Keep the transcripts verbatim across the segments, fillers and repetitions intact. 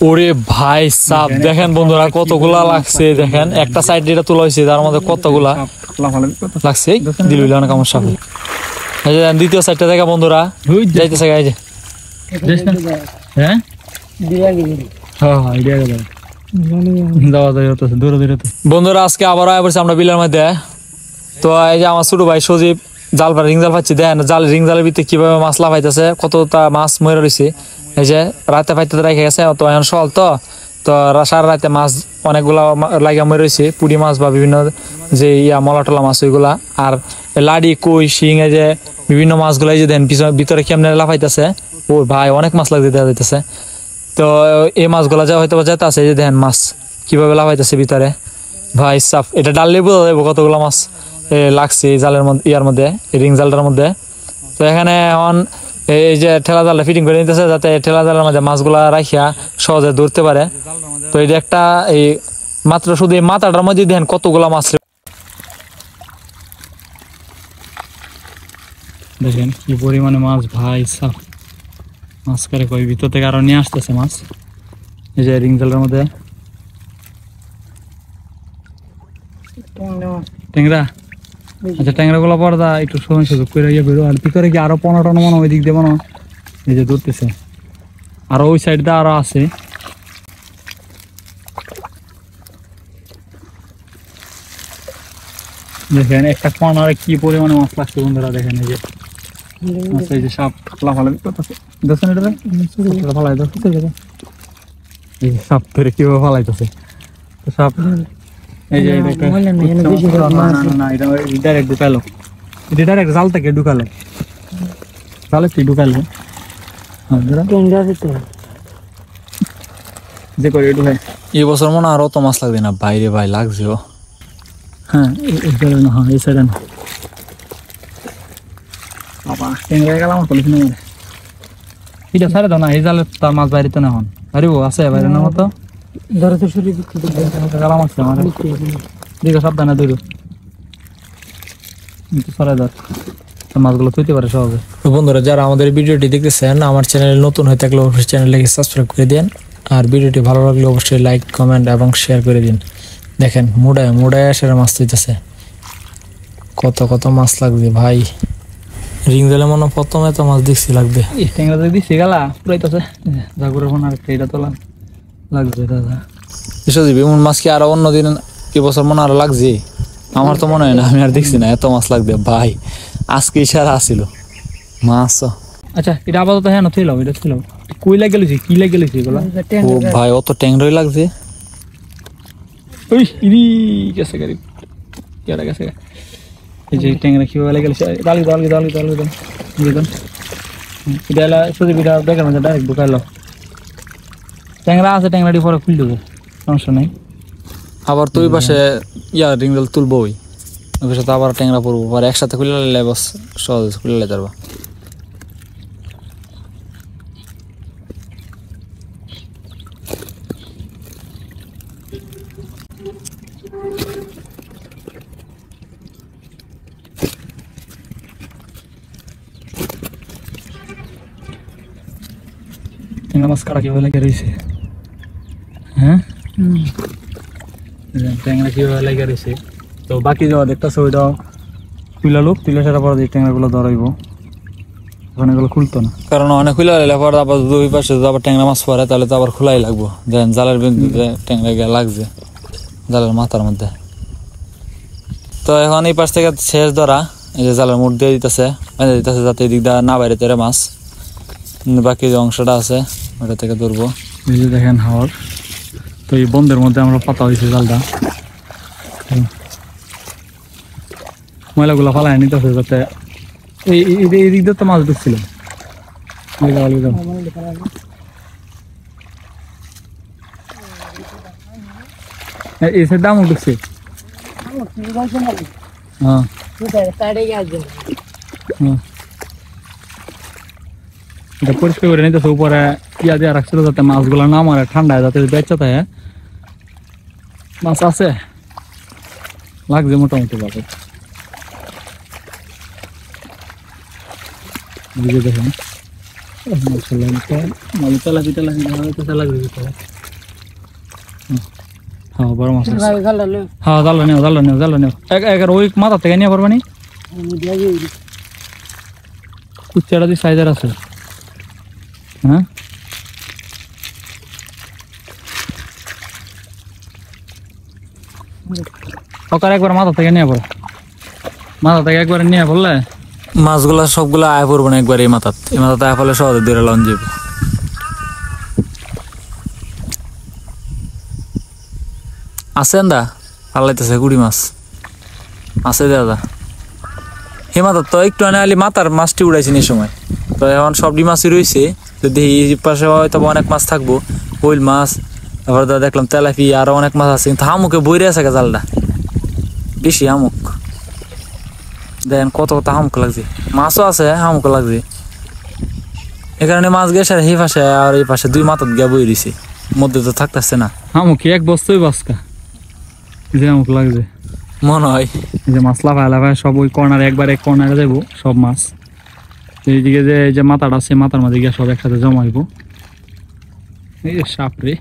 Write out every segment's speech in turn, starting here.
ওরে ভাই সাপ দেখেন বন্ধুরা কতগুলা লাগছে দেখেন একটা সাইড এটা তোলা হয়েছে তার মধ্যে কতগুলা লাগছে দিল অনেক আমার সাপ এই যে দ্বিতীয় সাইডটা দেখা বন্ধুরা যাইতেছে এই যে হ্যাঁ বন্ধুরা আজকে আবার আয়া পড়ছি আমরা বিলের মধ্যে। তো এই যে আমার ছোট ভাই সজীব জাল রিং জাল পাচ্ছি দেখেন জাল রিং জালের ভিতরে কিভাবে মাছ লাফাইতেছে কতটা মাছ মরে রয়েছে। এই যে রাতে ফাইতে রেখে গেছে তো এখন সকাল তো তো সারা রাতে মাছ অনেকগুলা লাগিয়ে মরে রয়েছে পুঁটি মাছ বা বিভিন্ন যে ইয়া মলা টলা মাছ ওইগুলা আর লাডি কই শিং এই যে বিভিন্ন মাছগুলা এই যে দেন ভিতরে কেমনে লাফাইতেছে ও ভাই অনেক মাছ লাগতে দেওয়া যাইতেছে। তো এই মাছগুলা যা হয়তো যেতে আছে এই যে দেখেন মাছ কিভাবে লাফাইতেছে ভিতরে ভাই সাফ এটা ডাললে বোঝা যাবে কতগুলো মাছ লাগছে এই জালের মধ্যে ইয়ার মধ্যে রিং জালটার মধ্যে। তো এখানে এখন এই যে ঠেলা জালটা ফিটিং করে নিতেছে যাতে ঠেলা জালের মধ্যে মাছগুলা রাখিয়া সহজে ধরতে পারে। তো এটা একটা এই মাত্র শুধু এই মাথাটার মধ্যে দেখেন কতগুলা মাছ দেখেন কি পরিমাণে মাছ ভাই সাফ মাছ করে কই ভিতর থেকে আরো নিয়ে আসতেছে মাছ এই যে রিং জালের মধ্যে ট্যাংরা। আচ্ছা ট্যাংরা গুলো পর্দা একটু সময় সুযোগ করে ইয়ে বেরো আর ভিতরে কি আরো পনেরো টন মনে ওই দিক দেবো না এই যে ধরতেছে আরো ওই সাইড দিয়ে আরো আছে। দেখেন একটা কর্নারে কি পরিমাণে মাছ লাগছে বন্ধুরা দেখেন এই যে এই যে সাপ লাফালাফি করতেছে দেখছেন এটা ফালাই দিচ্ছে এই সাপ ধরে কিভাবে ফালাইতেছে তো সাপ এই যে না এটা ডাইরেক্ট ঢুকালো এটা ডাইরেক্ট জাল থেকে ঢুকালো জালে কি ঢুকালো যে করে ঢুকায় এই বছর মনে আরো তো মাছ লাগবে না বাইরে ভাই লাগছে ও হ্যাঁ না হ্যাঁ এই সাইডে না বাবা ট্যাংরা গেলাম পুলিশ নেই এটা সারে দাও না এই জালে তার মাছ বাইরে তো না হন আরে ও আছে বাইরে না মতো ধরে তো শুরু গেলাম আছে আমার দিকে সাবধানে ধরো সারে দাও মাছগুলো তুইতে পারে সহজে। তো বন্ধুরা যারা আমাদের ভিডিওটি দেখতেছেন আমার চ্যানেলে নতুন হয়ে থাকলে অবশ্যই চ্যানেলটিকে সাবস্ক্রাইব করে দিন আর ভিডিওটি ভালো লাগলে অবশ্যই লাইক কমেন্ট এবং শেয়ার করে দিন। দেখেন মুড়ায় মুড়ায় সেরা মাছ তুইতেছে কত কত মাছ লাগবে ভাই রিং জালে মনে প্রথমে তো মাছ দেখছি লাগবে ট্যাংরা দিচ্ছি গেলা পুরাইতেছে জাগুরের ফোন আর এটা তো লাগবে দাদা এসব এমন মাছ কি আরো অন্যদিন এবছর মনে আরো লাগছে আমার তো মনে হয় না আমি আর দেখছি না এত মাছ লাগবে ভাই আজকে ইশারা আসছিল মাছ। আচ্ছা এটা আপাতত হ্যাঁ থইল এটা থইল কই লাগে গেলছি কি লাগে গেলছি এগুলা ও ভাই অত ট্যাংরাই লাগছে ওই ইরি গেছে গাড়ি কেডা গেছে এই যে ট্যাংরা কিভাবে লাগে গেলছে ডালি ডালি ডালি ডালি ডালি দিবেন এটা হলো শুধু ভিডিও দেখেন মানে ডাইরেক্ট ঢুকাইলো ট্যাংরা আছে ট্যাংরাটি পরে খুলে দেবো সমস্যা নেই আবার তুই পাশে ইয়া রিংজাল তুলবো ওই ওই সাথে আবার ট্যাংরা পড়বো পরে একসাথে খুলে নিলে বস সহজ খুলে নিতে পারবা। ট্যাংরা মাছ কাটা কিভাবে লেগে রয়েছে হ্যাঁ ট্যাংরা কিভাবে লেগে রয়েছে। তো বাকি যাওয়া দেখতেছে ওইটাও তুলা লোক তুলে সেটা পরে ট্যাংরা গুলো ধরাইবো ওখানে এগুলো খুলতো না কারণ অনেক খুলে হলে পরে আবার দুই পাশে যদি আবার ট্যাংরা মাছ পরে তাহলে তো আবার খোলাই লাগবো দেখেন জালের বিন্দুতে ট্যাংরা গিয়ে লাগছে জালের মাথার মধ্যে। তো এখন এই পাশ থেকে শেষ ধরা এই যে জালের মুখ দিয়ে দিতেছে বেঁধে দিতেছে যাতে এই দিক দিয়ে না বাইরে তেরে মাছ বাকি যে অংশটা আছে ওটা থেকে ধরবো এই যে দেখেন হাওয়ার। তো এই বন্ধের মধ্যে আমরা পাতা হয়েছে জালটা ময়লাগুলো ফালাই নিতেছে যাতে এই এই দিক দিয়ে তো মাছ ঢুকছিল এই সাইড দাম ঢুকছে হ্যাঁ এটা পরিষ্কার করে নিতেছে উপরে ইয়া দিয়ে রাখছিল যাতে মাছগুলো না মারে ঠান্ডায় যাতে বেঁচে থাকে মাছ আছে লাগছে মোটামুটি ভাবে দেখেন মালটা লাগবে হ্যাঁ বড় মাছ আছে। ভাই গাল লো হ্যাঁ জাল নিও জাল নিও জাল নিও এক একের ওই মাথা থেকে নিয়ে পারবানি আমি দিয়া গই কুচ্চাটা দি সাইজের আছে হ্যাঁ ওকার একবার মাথা থেকে নিয়ে পড়ো মাথা থেকে একবার নিয়ে পড়লে মাছগুলা সবগুলা আয় পড়বো না একবার এই মাথাত এই মাথাতে আয় পড়লে সহজে দূরে লন যাবে আছে দা পাল্লাইতেছে গুড়ি মাছ আছে দাদা হে মাথার তো একটু আনে আলি মাথার মাছটি উড়াইছি এই সময় তো এখন সবটি মাছই রয়েছে যদি এই পাশে হয়তো অনেক মাছ থাকবো ওইল মাছ তারপর দাদা দেখলাম তেলাপি আরো অনেক মাছ আছে কিন্তু হামুকে বইরে আছে জালটা বেশি হামুক দেখেন কত কত হামুক লাগছে মাছও আছে হামুক লাগছে এই কারণে মাছ গেছে এই পাশে আর এই পাশে দুই মাথাত গিয়া বই রয়েছে মধ্যে তো থাকতেছে না হামুকি এক বস্তুই বাসকা যে হামুক লাগছে মনে হয় যে মাছ লাফায় লাফায় সব ওই কর্নারে একবার এক কর্নারে যাবো সব মাছ এইদিকে যে এই যে মাথাটা আছে মাথার মাঝে গিয়ে সব একসাথে জমাইবো এই যে সাপ রে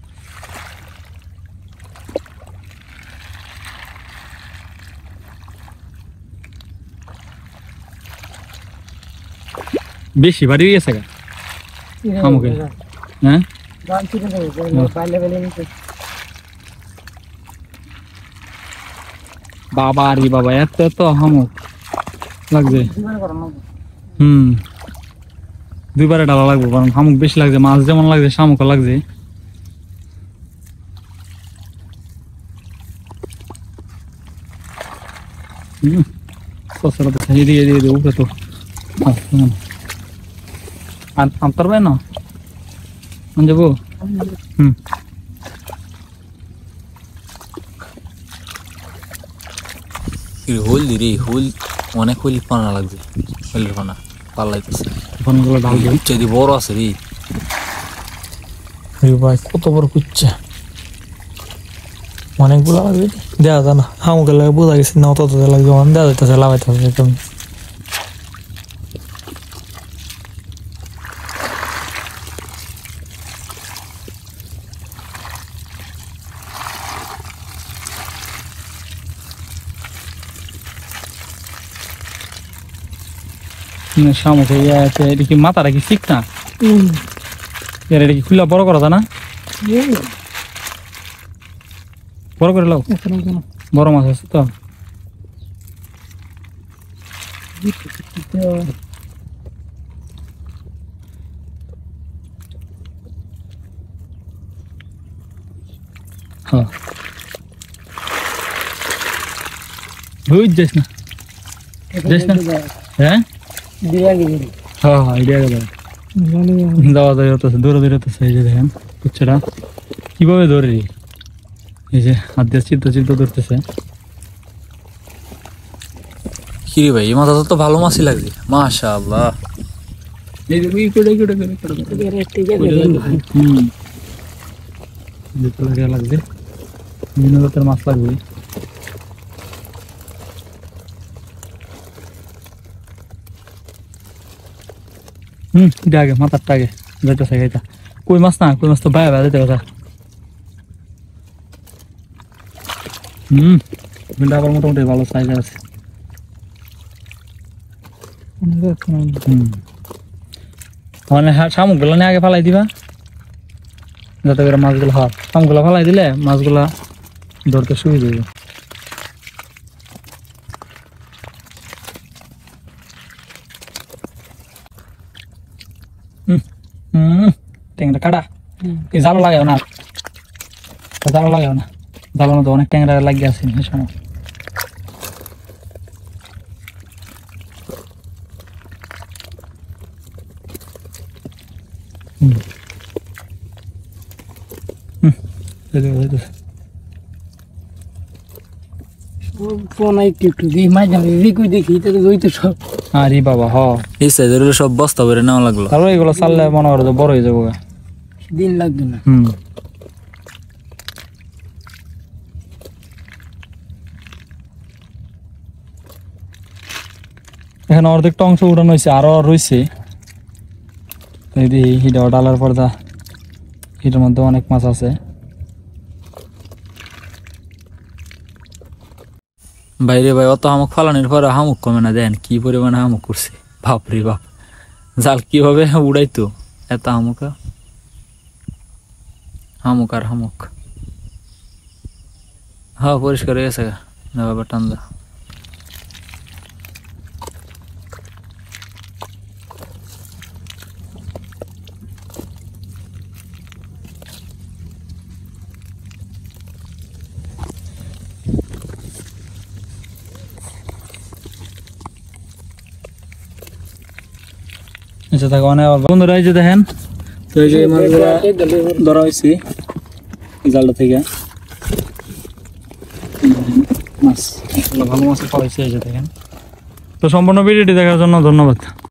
বেশি বাড়ি গেছে গা আমাকে হ্যাঁ গান চিকে দেব পাইলে পাইলে নিতে বাবা রে বাবা এত এত হামুক লাগছে জীবন করো না হুম দুইবারে ডালা লাগবে কারণ হামুক বেশি লাগছে মাছ যেমন লাগছে শামুকও লাগছে হুম সসরা তো খাই দিয়ে দিয়ে উপরে তো আর আন্তর ভাই না মন যাবো হুম হোল দিরে হোল অনেক হোল পানা লাগছে হোলের পানা পাল্লাইতেছে পানাগুলো ঢাল দিয়ে উচ্চা দিয়ে বড় আছে রে এই ভাই কত বড় কুচ্চা অনেকগুলো লাগবে দেওয়া যায় না হামুকে লাগে বোঝা গেছে না তত লাগবে অন দেওয়া যাইতেছে লাগাইতে হবে একদম শামুকে এটা কি মাথাটা কি ঠিক না এর এটা কি খুলে বড় করা যায় না বড় করে লাও বড় মাছ আছে তো হ্যাঁ বুঝ যাস না যাস না হ্যাঁ দিয়া গই হ্যাঁ হ্যাঁ আইডিয়া গেল যাওয়া যায় হতেছে দৌড়ে দৌড়ে হতেছে এই যে দেখেন কুচ্ছাটা কিভাবে ধরে এই যে হাত দিয়ে চিত্ত চিত্ত ধরতেছে কি রে ভাই এই মাথা তো ভালো মাছই লাগছে মাশাআল্লাহ এই যে এই কোড়ে কোড়ে কোড়ে কোড়ে রেস্টে যাবে ভাই হুম দেখতে লাগে লাগছে বিভিন্ন জাতের মাছ লাগবে হুম এটা আগে মাথারটা আগে যাইতেছে গাইতা কই মাছ না কই মাছ তো বাইরে বাইরে যাইতে কথা হুম বিলটা আবার মোটামুটি ভালো সাইজের আছে হুম মানে শামুকগুলো নিয়ে আগে ফালাই দিবা যাতে করে মাছগুলো হয় শামুকগুলো ফালাই দিলে মাছগুলা ধরতে সুবিধা হবে হুম হুম ট্যাংরা কাটা এই জালো লাগাও না জালো লাগাও না জালোর মধ্যে অনেক ট্যাংরা লাগিয়ে আছে সময় হুম হুম ফোন একটু একটু দেখি মাঝে মাঝে রিকুই দেখি তো ওই তো সব আরে বাবা হ এই সাইজের সব বস্তা ভরে নেওয়া লাগলো আর এগুলো চাললে মনে করো বড় হয়ে যাবো দিন লাগবে না হুম এখানে অর্ধেকটা অংশ উঠানো হয়েছে আরো রয়েছে এই যে হিডা ডালার পর্দা হিটার মধ্যে অনেক মাছ আছে বাইরে ভাই অত হামুক ফালানোর পরে হামুক কমে না, দেন কি পরিমাণে হামুক করছে, বাপরে বাপ। জাল কিভাবে উড়াইতো এত হামুক, হামুক আর হামুক। হ্যাঁ পরিষ্কার হয়ে গেছে না বাবা, টান্দা। আচ্ছা থাকো অনেক বন্ধুরা, এই যে দেখেন তো এই যে মাছগুলা ধরা হয়েছে জালটা থেকে, মাছ ভালো মাছ পাওয়া হয়েছে এই যে দেখেন। তো সম্পূর্ণ ভিডিওটি দেখার জন্য ধন্যবাদ।